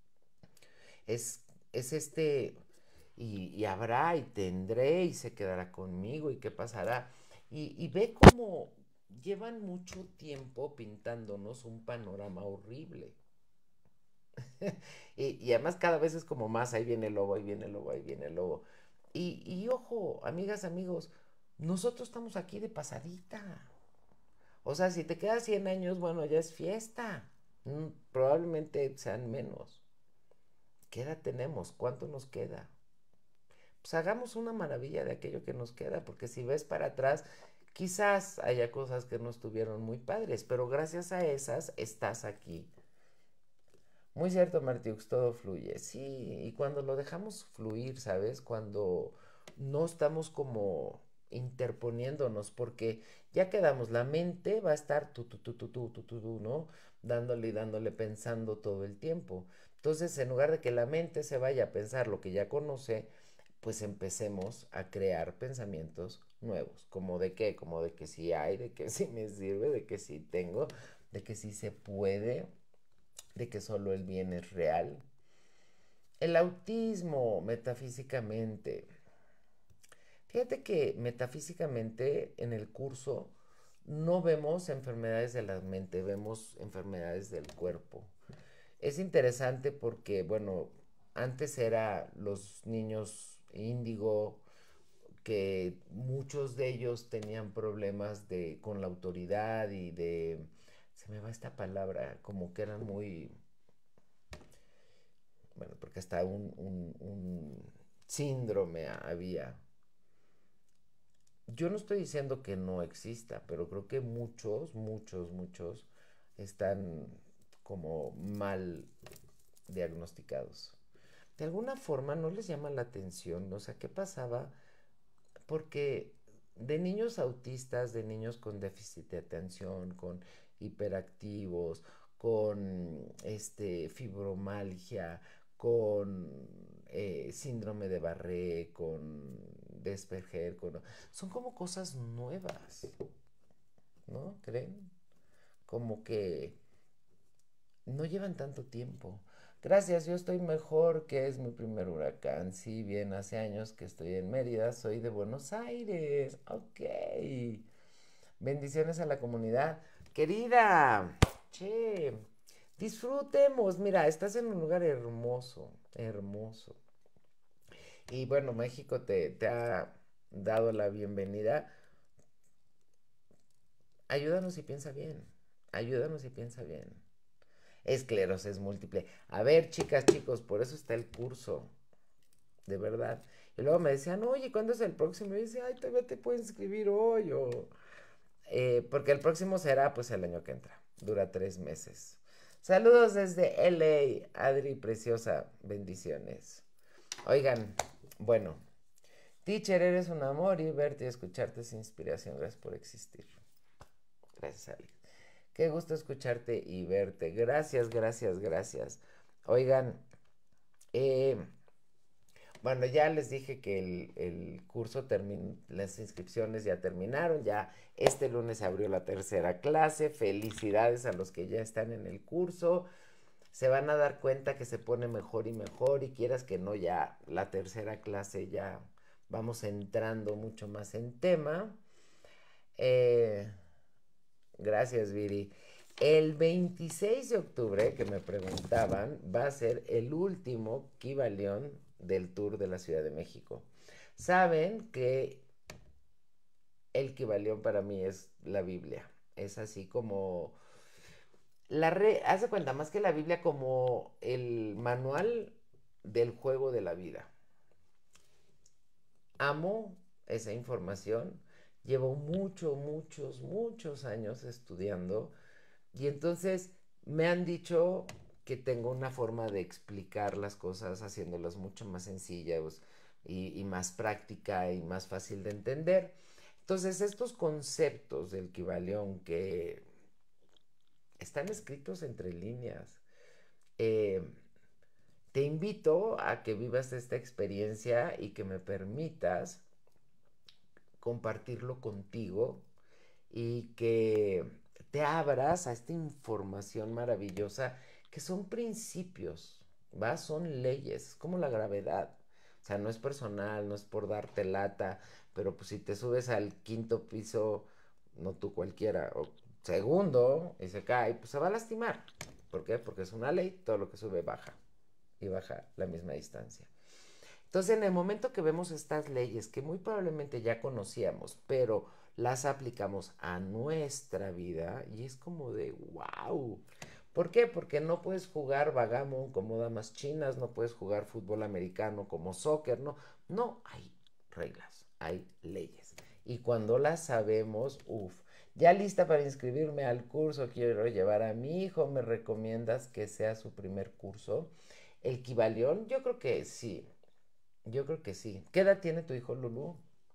Es este, y habrá y tendré y se quedará conmigo y qué pasará. Y ve cómo llevan mucho tiempo pintándonos un panorama horrible. Y además cada vez es como más, ahí viene el lobo, ahí viene el lobo, ahí viene el lobo. Y ojo, amigas, amigos, nosotros estamos aquí de pasadita. O sea, si te quedas 100 años, bueno, ya es fiesta. Probablemente sean menos. ¿Qué edad tenemos? ¿Cuánto nos queda? Pues hagamos una maravilla de aquello que nos queda, porque si ves para atrás, quizás haya cosas que no estuvieron muy padres, pero gracias a esas estás aquí. Muy cierto, Martiux, todo fluye. Sí, y cuando lo dejamos fluir, ¿sabes? Cuando no estamos como interponiéndonos, porque ya quedamos, la mente va a estar tu, ¿no? Dándole y dándole pensando todo el tiempo. Entonces, en lugar de que la mente se vaya a pensar lo que ya conoce, pues empecemos a crear pensamientos nuevos. ¿Como de qué? Como de que sí hay, de que sí me sirve, de que sí tengo, de que sí se puede, de que solo el bien es real. El autismo, metafísicamente. Fíjate que metafísicamente en el curso no vemos enfermedades de la mente, vemos enfermedades del cuerpo. Es interesante porque, bueno, antes era los niños índigo, que muchos de ellos tenían problemas con la autoridad y de, se me va esta palabra, como que eran muy, bueno, porque hasta un síndrome había. Yo no estoy diciendo que no exista, pero creo que muchos están como mal diagnosticados. De alguna forma no les llama la atención, o sea, ¿qué pasaba? Porque de niños autistas, de niños con déficit de atención, con hiperactivos, con fibromalgia, con síndrome de Barré, con Desperger, son como cosas nuevas, ¿no? ¿Creen? Como que no llevan tanto tiempo. Gracias, yo estoy mejor, que es mi primer huracán. Sí, bien, hace años que estoy en Mérida, soy de Buenos Aires. Ok. Bendiciones a la comunidad. Querida, che, disfrutemos. Mira, estás en un lugar hermoso, hermoso. Y bueno, México te ha dado la bienvenida. Ayúdanos y piensa bien. Ayúdanos y piensa bien. Esclerosis múltiple. A ver, chicas, chicos, por eso está el curso. De verdad. Y luego me decían, oye, ¿cuándo es el próximo? Y yo decía, ay, todavía te puedo inscribir hoy. Porque el próximo será pues el año que entra. Dura 3 meses. Saludos desde LA, Adri Preciosa. Bendiciones. Oigan, bueno, teacher, eres un amor y verte y escucharte es inspiración. Gracias por existir. Gracias, Alex. Qué gusto escucharte y verte. Gracias, gracias, gracias. Oigan, eh, Bueno, ya les dije que el curso las inscripciones ya terminaron, ya este lunes se abrió la tercera clase, felicidades a los que ya están en el curso, se van a dar cuenta que se pone mejor y quieras que no, ya la tercera clase ya vamos entrando mucho más en tema. Eh, Gracias, Viri. El 26 de octubre, que me preguntaban, va a ser el último Kibalión del Tour de la Ciudad de México. Saben que el Kibalión para mí es la Biblia. Es así como haz de cuenta, más que la Biblia, como el manual del juego de la vida. Amo esa información. Llevo muchos años estudiando. Y entonces me han dicho que tengo una forma de explicar las cosas haciéndolas mucho más sencillas y más práctica y más fácil de entender. Entonces estos conceptos del Kibalión que están escritos entre líneas, eh, te invito a que vivas esta experiencia y que me permitas compartirlo contigo y que te abras a esta información maravillosa que son principios, ¿va? Son leyes, es como la gravedad. O sea, no es personal, no es por darte lata, pero pues si te subes al quinto piso, no tú cualquiera, o segundo, y se cae, pues se va a lastimar. ¿Por qué? Porque es una ley, todo lo que sube baja, y baja la misma distancia. Entonces, en el momento que vemos estas leyes que muy probablemente ya conocíamos, pero las aplicamos a nuestra vida y es como de wow. ¿Por qué? Porque no puedes jugar vagamon como damas chinas, no puedes jugar fútbol americano como soccer, no, no, hay reglas, hay leyes. Y cuando las sabemos, uff, ya lista para inscribirme al curso, quiero llevar a mi hijo, ¿me recomiendas que sea su primer curso? El Kibalión, yo creo que sí. Yo creo que sí. ¿Qué edad tiene tu hijo, Lulu?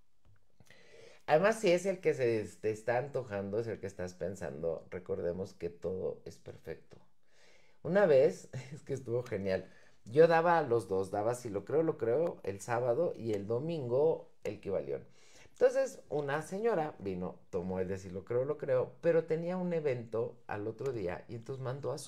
Además, si es el que te está antojando, es el que estás pensando, recordemos que todo es perfecto. Una vez, es que estuvo genial, yo daba a los dos, daba si lo creo, el sábado y el domingo el Kibalión. Entonces, una señora vino, tomó el de si lo creo, pero tenía un evento al otro día y entonces mandó a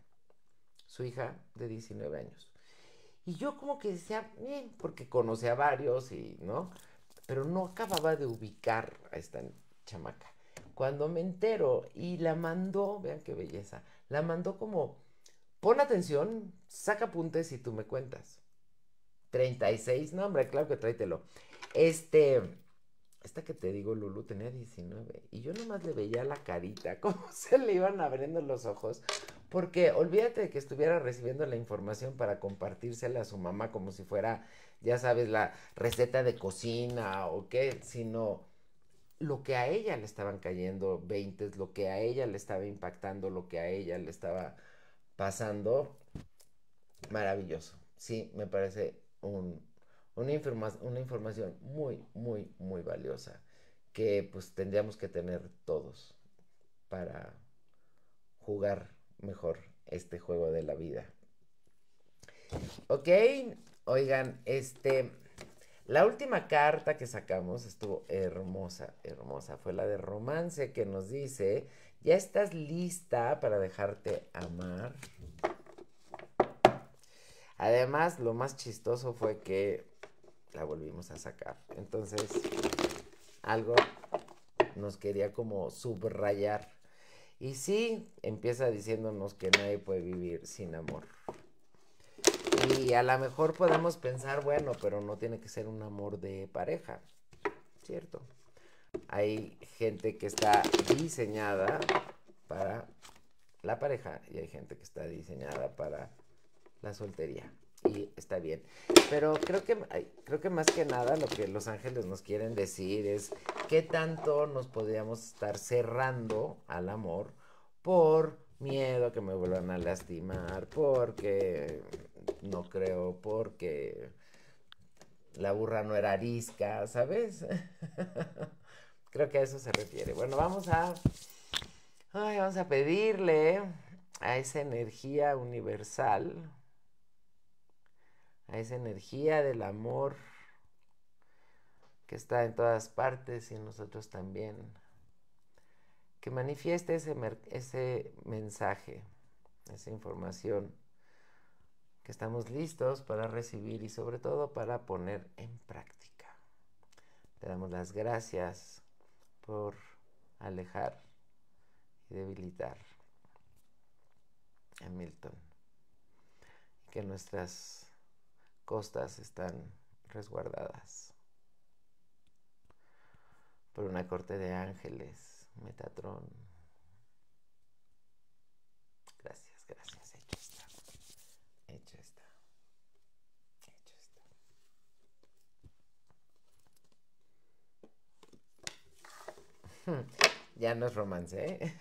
su hija de 19 años. Y yo como que decía, bien, porque conocía a varios y, ¿no? Pero no acababa de ubicar a esta chamaca. Cuando me entero y la mandó, vean qué belleza, la mandó como, pon atención, saca apuntes y tú me cuentas. 36, no hombre, claro que tráetelo. Este, esta que te digo, Lulu, tenía 19 y yo nomás le veía la carita, cómo se le iban abriendo los ojos, porque olvídate de que estuviera recibiendo la información para compartírsela a su mamá como si fuera, ya sabes, la receta de cocina o qué, sino lo que a ella le estaban cayendo 20, lo que a ella le estaba impactando, lo que a ella le estaba pasando, maravilloso. Sí, me parece una información muy valiosa que pues tendríamos que tener todos para jugar mejor este juego de la vida. Ok, oigan, la última carta que sacamos estuvo hermosa. Fue la de romance que nos dice, ¿ya estás lista para dejarte amar? Además, lo más chistoso fue que la volvimos a sacar. Entonces, algo nos quería como subrayar. Y sí, empieza diciéndonos que nadie puede vivir sin amor. Y a lo mejor podemos pensar, bueno, pero no tiene que ser un amor de pareja, ¿cierto? Hay gente que está diseñada para la pareja y hay gente que está diseñada para la soltería. Y está bien. Pero creo que más que nada lo que los ángeles nos quieren decir es qué tanto nos podríamos estar cerrando al amor por miedo a que me vuelvan a lastimar, porque no creo, porque la burra no era arisca, ¿sabes? Creo que a eso se refiere. Bueno, vamos a pedirle a esa energía universal, a esa energía del amor que está en todas partes y en nosotros también, que manifieste ese mensaje, esa información que estamos listos para recibir y sobre todo para poner en práctica. Te damos las gracias por alejar y debilitar a Milton, que nuestras costas están resguardadas por una corte de ángeles, Metatron. Gracias, gracias. Hecho está. Hecho está. Hecho está. Ya no es romance, ¿eh?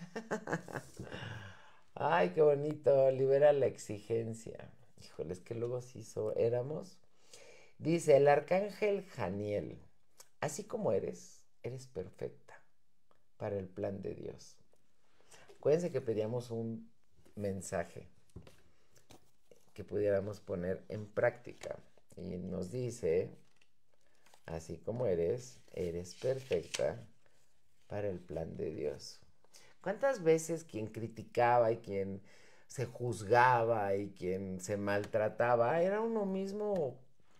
Ay, qué bonito. Libera la exigencia. Híjoles, que luego sí éramos. Dice el arcángel Janiel, así como eres perfecta para el plan de Dios. Acuérdense que pedíamos un mensaje que pudiéramos poner en práctica. Y nos dice, así como eres perfecta para el plan de Dios. ¿Cuántas veces quien criticaba y quien se juzgaba y quien se maltrataba era uno mismo?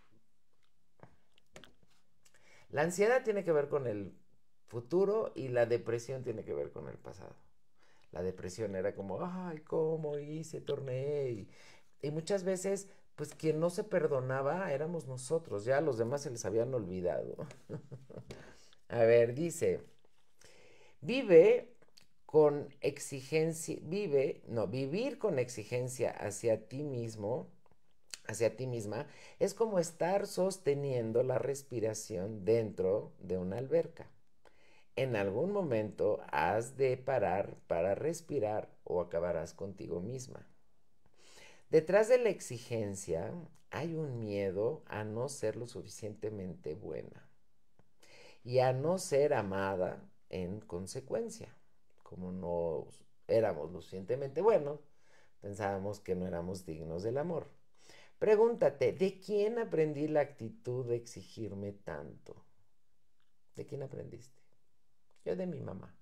La ansiedad tiene que ver con el futuro y la depresión tiene que ver con el pasado. La depresión era como, ay, ¿cómo hice? Torné. Y muchas veces, pues quien no se perdonaba éramos nosotros, ya a los demás se les habían olvidado. A ver, dice, vive con exigencia, vivir con exigencia hacia ti mismo, hacia ti misma, es como estar sosteniendo la respiración dentro de una alberca. En algún momento has de parar para respirar o acabarás contigo misma. Detrás de la exigencia hay un miedo a no ser lo suficientemente buena y a no ser amada en consecuencia. Como no éramos lo suficientemente buenos, pensábamos que no éramos dignos del amor. Pregúntate, ¿de quién aprendí la actitud de exigirme tanto? ¿De quién aprendiste? Yo de mi mamá.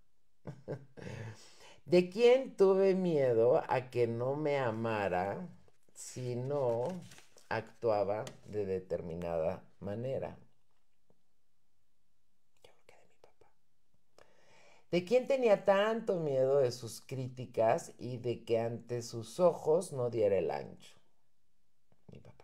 ¿De quién tuve miedo a que no me amara si no actuaba de determinada manera? Yo creo que de mi papá. ¿De quién tenía tanto miedo de sus críticas y de que ante sus ojos no diera el ancho? Mi papá.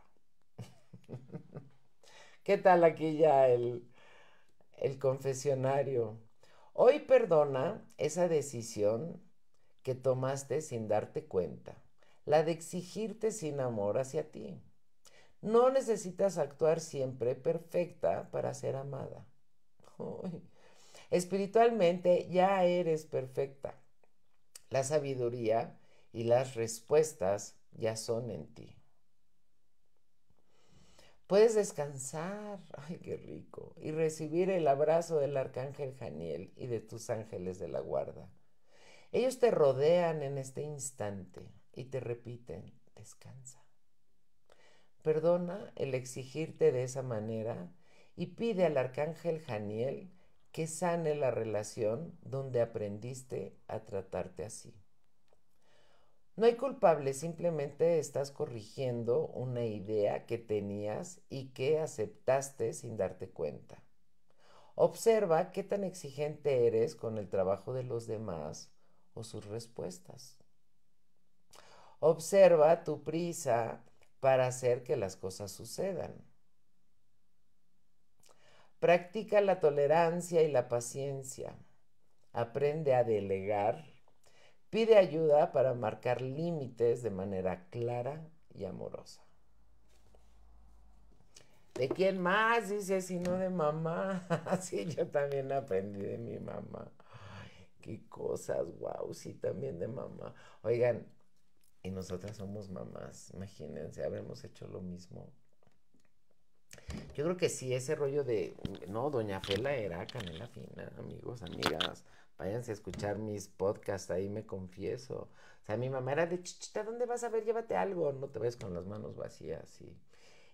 ¿Qué tal aquí ya el confesionario? Hoy perdona esa decisión que tomaste sin darte cuenta, la de exigirte sin amor hacia ti. No necesitas actuar siempre perfecta para ser amada. Uy. Espiritualmente ya eres perfecta. La sabiduría y las respuestas ya son en ti. Puedes descansar, ay, qué rico, y recibir el abrazo del arcángel Janiel y de tus ángeles de la guarda. Ellos te rodean en este instante y te repiten, descansa. Perdona el exigirte de esa manera y pide al arcángel Janiel que sane la relación donde aprendiste a tratarte así. No hay culpable, simplemente estás corrigiendo una idea que tenías y que aceptaste sin darte cuenta. Observa qué tan exigente eres con el trabajo de los demás o sus respuestas. Observa tu prisa para hacer que las cosas sucedan. Practica la tolerancia y la paciencia. Aprende a delegar. Pide ayuda para marcar límites de manera clara y amorosa. ¿De quién más? Dice, si no de mamá. Sí, yo también aprendí de mi mamá. Ay, qué cosas, wow, sí, también de mamá. Oigan, y nosotras somos mamás, imagínense, habremos hecho lo mismo. Yo creo que sí, ese rollo de, no, Doña Fela era canela fina, amigos, amigas. Váyanse a escuchar mis podcasts, ahí me confieso. O sea, mi mamá era de, chichita, ¿dónde vas a ver? Llévate algo, no te vayas con las manos vacías.